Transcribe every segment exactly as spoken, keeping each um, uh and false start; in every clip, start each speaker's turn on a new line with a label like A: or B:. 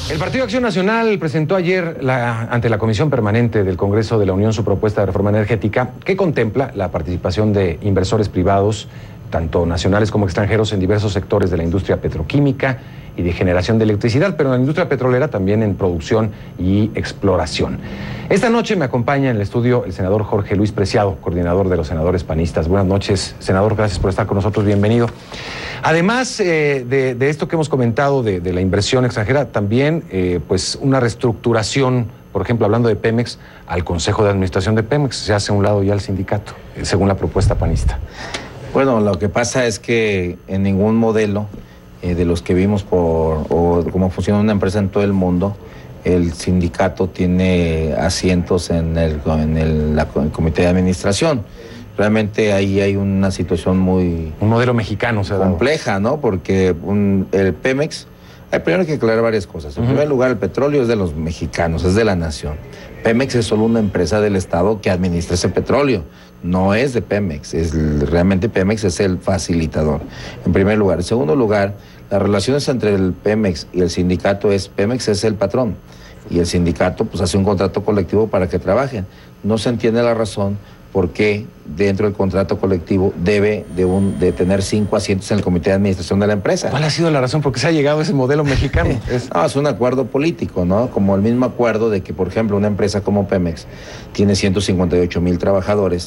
A: El Partido Acción Nacional presentó ayer la, ante la Comisión Permanente del Congreso de la Unión su propuesta de reforma energética que contempla la participación de inversores privados, tanto nacionales como extranjeros, en diversos sectores de la industria petroquímica y de generación de electricidad, pero en la industria petrolera también en producción y exploración. Esta noche me acompaña en el estudio el senador Jorge Luis Preciado, coordinador de los senadores panistas. Buenas noches, senador, gracias por estar con nosotros, bienvenido. Además eh, de, de esto que hemos comentado de, de la inversión extranjera, también eh, pues una reestructuración, por ejemplo, hablando de Pemex, al Consejo de Administración de Pemex, se hace a un lado ya el sindicato, eh, según la propuesta panista.
B: Bueno, lo que pasa es que en ningún modelo eh, de los que vimos por o cómo funciona una empresa en todo el mundo, el sindicato tiene asientos en el, en el, la, el comité de administración. Realmente ahí hay una situación muy...
A: Un modelo mexicano, o sea,
B: compleja, ¿no? Porque un, el Pemex... Hay primero que aclarar varias cosas. En uh-huh. primer lugar, el petróleo es de los mexicanos, es de la nación. Pemex es solo una empresa del Estado que administra ese petróleo. No es de Pemex. Es, realmente Pemex es el facilitador, en primer lugar. En segundo lugar, las relaciones entre el Pemex y el sindicato es... Pemex es el patrón y el sindicato pues hace un contrato colectivo para que trabajen. No se entiende la razón por qué dentro del contrato colectivo debe de, un, de tener cinco asientos en el comité de administración de la empresa.
A: ¿Cuál ha sido la razón por qué se ha llegado a ese modelo mexicano?
B: es... No, es un acuerdo político, ¿no? Como el mismo acuerdo de que, por ejemplo, una empresa como Pemex tiene ciento cincuenta y ocho mil trabajadores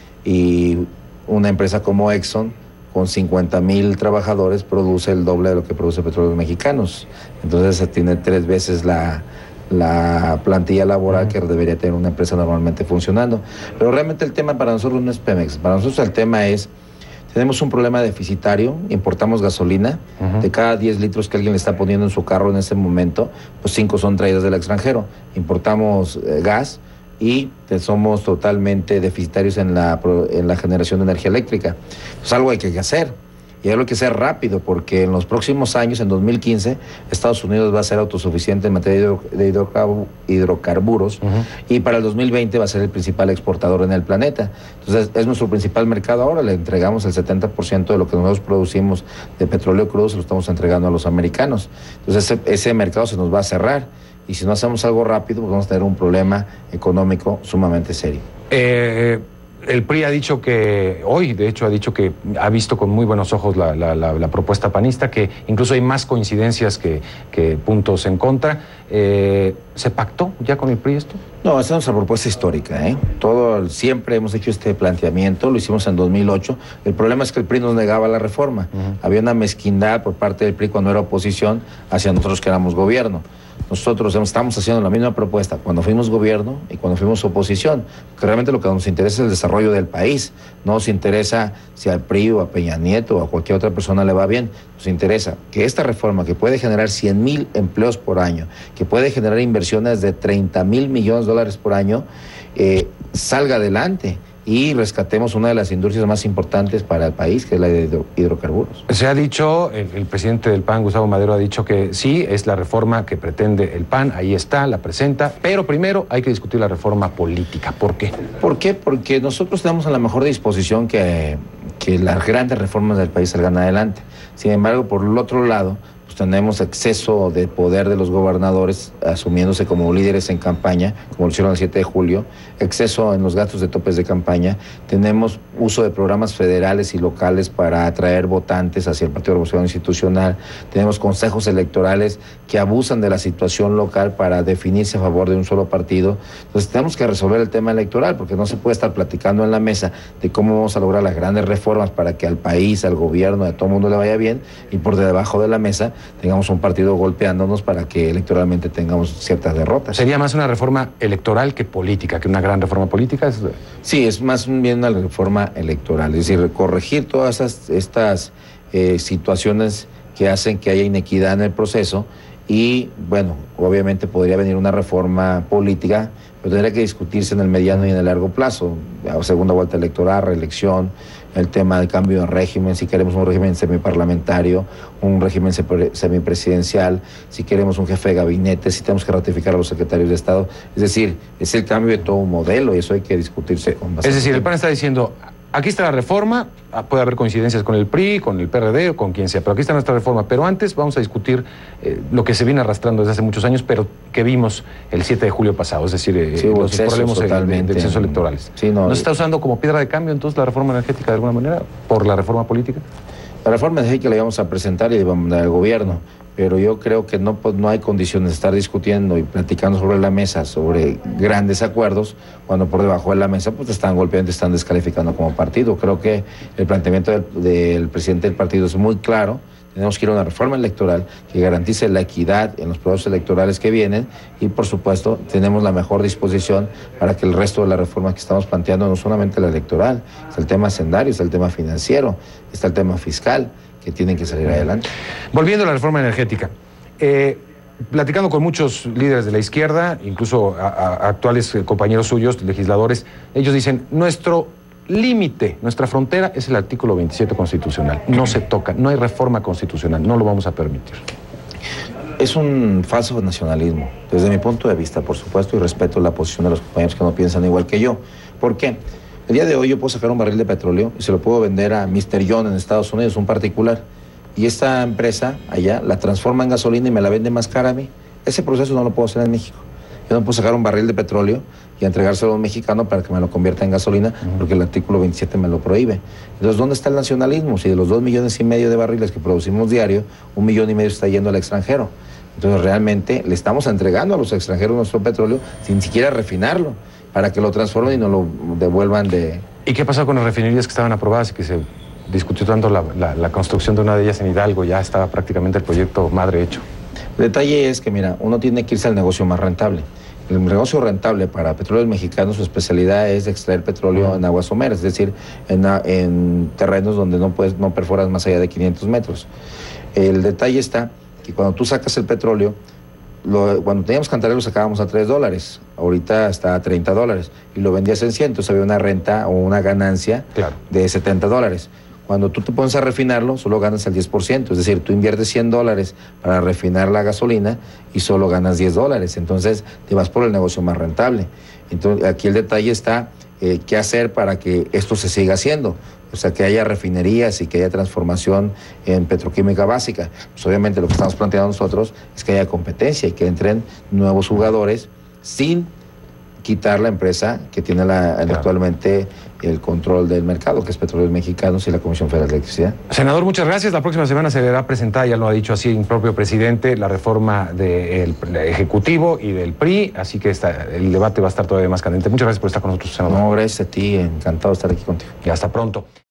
B: y una empresa como Exxon con cincuenta mil trabajadores produce el doble de lo que produce Petróleos Mexicanos. Entonces tiene tres veces la... la plantilla laboral que debería tener una empresa normalmente funcionando. Pero realmente el tema para nosotros no es Pemex, para nosotros el tema es, tenemos un problema deficitario, importamos gasolina, uh-huh. de cada diez litros que alguien le está poniendo en su carro en ese momento, pues cinco son traídas del extranjero, importamos eh, gas y somos totalmente deficitarios en la, en la generación de energía eléctrica. Pues algo hay que hacer. Y hay que hacer rápido, porque en los próximos años, en dos mil quince, Estados Unidos va a ser autosuficiente en materia de, hidro, de hidrocarb hidrocarburos, uh-huh. y para el dos mil veinte va a ser el principal exportador en el planeta. Entonces, es nuestro principal mercado ahora. Le entregamos el setenta por ciento de lo que nosotros producimos de petróleo crudo, se lo estamos entregando a los americanos. Entonces, ese, ese mercado se nos va a cerrar. Y si no hacemos algo rápido, pues vamos a tener un problema económico sumamente serio.
A: Eh... El P R I ha dicho que, hoy de hecho ha dicho que ha visto con muy buenos ojos la, la, la, la propuesta panista, que incluso hay más coincidencias que, que puntos en contra. Eh, ¿Se pactó ya con el P R I esto?
B: No, esta es nuestra propuesta histórica, ¿eh? Todo, siempre hemos hecho este planteamiento, lo hicimos en dos mil ocho. El problema es que el P R I nos negaba la reforma. Uh-huh. Había una mezquindad por parte del P R I cuando era oposición hacia nosotros que éramos gobierno. Nosotros estamos haciendo la misma propuesta cuando fuimos gobierno y cuando fuimos oposición, porque realmente lo que nos interesa es el desarrollo del país. No nos interesa si al P R I o a Peña Nieto o a cualquier otra persona le va bien. Nos interesa que esta reforma, que puede generar cien mil empleos por año, que puede generar inversiones de treinta mil millones de dólares por año, eh, salga adelante y rescatemos una de las industrias más importantes para el país, que es la de hidrocarburos.
A: Se ha dicho, el, el presidente del P A N, Gustavo Madero, ha dicho que sí, es la reforma que pretende el P A N, ahí está, la presenta, pero primero hay que discutir la reforma política. ¿Por qué?
B: ¿Por qué? Porque nosotros tenemos a la mejor disposición que, que las grandes reformas del país salgan adelante. Sin embargo, por el otro lado, tenemos exceso de poder de los gobernadores asumiéndose como líderes en campaña, como lo hicieron el siete de julio, exceso en los gastos de topes de campaña, tenemos uso de programas federales y locales para atraer votantes hacia el Partido Revolucionario Institucional, tenemos consejos electorales que abusan de la situación local para definirse a favor de un solo partido. Entonces tenemos que resolver el tema electoral, porque no se puede estar platicando en la mesa de cómo vamos a lograr las grandes reformas para que al país, al gobierno, a todo el mundo le vaya bien, y por debajo de la mesa tengamos un partido golpeándonos para que electoralmente tengamos ciertas derrotas.
A: ¿Sería más una reforma electoral que política, que una gran reforma política?
B: Sí, es más bien una reforma electoral, es decir, corregir todas estas, estas eh, situaciones que hacen que haya inequidad en el proceso y, bueno, obviamente podría venir una reforma política, pero tendría que discutirse en el mediano y en el largo plazo, la segunda vuelta electoral, reelección, el tema del cambio de régimen, si queremos un régimen semiparlamentario, un régimen semipresidencial, si queremos un jefe de gabinete, si tenemos que ratificar a los secretarios de Estado. Es decir, es el cambio de todo un modelo y eso hay que discutirse con bastante
A: Es decir, el
B: tiempo.
A: P A N está diciendo, aquí está la reforma, puede haber coincidencias con el P R I, con el P R D o con quien sea, pero aquí está nuestra reforma. Pero antes vamos a discutir eh, lo que se viene arrastrando desde hace muchos años, pero que vimos el siete de julio pasado, es decir, eh,
B: sí,
A: los problemas
B: de,
A: de excesos electorales.
B: Sí, no,
A: ¿No se está usando como piedra de cambio entonces la reforma energética de alguna manera por la reforma política?
B: La reforma energética la íbamos a presentar y la íbamos a mandar al gobierno, pero yo creo que no, pues, no hay condiciones de estar discutiendo y platicando sobre la mesa sobre grandes acuerdos cuando por debajo de la mesa pues te están golpeando, te están descalificando como partido. Creo que el planteamiento del, del presidente del partido es muy claro. Tenemos que ir a una reforma electoral que garantice la equidad en los procesos electorales que vienen y, por supuesto, tenemos la mejor disposición para que el resto de las reformas que estamos planteando, no solamente la electoral, está el tema hacendario, está el tema financiero, está el tema fiscal, que tienen que salir adelante.
A: Volviendo a la reforma energética, eh, platicando con muchos líderes de la izquierda, incluso a, a actuales compañeros suyos, legisladores, ellos dicen, nuestro límite, nuestra frontera es el artículo veintisiete constitucional. No se toca, no hay reforma constitucional, no lo vamos a permitir.
B: Es un falso nacionalismo, desde mi punto de vista, por supuesto, y respeto la posición de los compañeros que no piensan igual que yo. ¿Por qué? El día de hoy yo puedo sacar un barril de petróleo y se lo puedo vender a mister John en Estados Unidos, un particular, y esta empresa allá la transforma en gasolina y me la vende más cara a mí. Ese proceso no lo puedo hacer en México. Yo no puedo sacar un barril de petróleo y entregárselo a un mexicano para que me lo convierta en gasolina, uh-huh. porque el artículo veintisiete me lo prohíbe. Entonces, ¿dónde está el nacionalismo? Si de los dos millones y medio de barriles que producimos diario, un millón y medio está yendo al extranjero. Entonces, realmente le estamos entregando a los extranjeros nuestro petróleo sin siquiera refinarlo, para que lo transformen y nos lo devuelvan de...
A: ¿Y qué pasó con las refinerías que estaban aprobadas y que se discutió tanto la, la, la construcción de una de ellas en Hidalgo? Ya estaba prácticamente el proyecto madre hecho.
B: El detalle es que, mira, uno tiene que irse al negocio más rentable. El negocio rentable para Petróleos Mexicanos, su especialidad es extraer petróleo uh-huh. en aguas someras, es decir, en, en terrenos donde no, puedes, no perforas más allá de quinientos metros. El detalle está que cuando tú sacas el petróleo, lo, cuando teníamos Cantarell lo sacábamos a tres dólares, ahorita está a treinta dólares, y lo vendías en cien, entonces había una renta o una ganancia claro. de setenta dólares. Cuando tú te pones a refinarlo, solo ganas el diez por ciento. Es decir, tú inviertes cien dólares para refinar la gasolina y solo ganas diez dólares. Entonces, te vas por el negocio más rentable. Entonces, aquí el detalle está, eh, ¿qué hacer para que esto se siga haciendo? O sea, que haya refinerías y que haya transformación en petroquímica básica. Pues obviamente lo que estamos planteando nosotros es que haya competencia y que entren nuevos jugadores sin quitar la empresa que tiene la, claro. actualmente el control del mercado, que es Petróleos Mexicanos y la Comisión Federal de Electricidad.
A: Senador, muchas gracias. La próxima semana se verá presentada, ya lo ha dicho así el propio presidente, la reforma del Ejecutivo y del P R I, así que esta, el debate va a estar todavía más candente. Muchas gracias por estar con nosotros, senador.
B: No, gracias a ti, encantado de estar aquí contigo.
A: Y hasta pronto.